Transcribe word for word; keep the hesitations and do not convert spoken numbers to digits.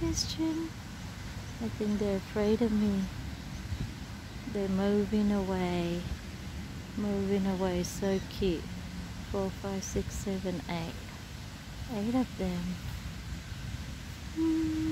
Christian. I think they're afraid of me. They're moving away. Moving away, so cute. Four, five, six, seven, eight. Eight of them. Mm.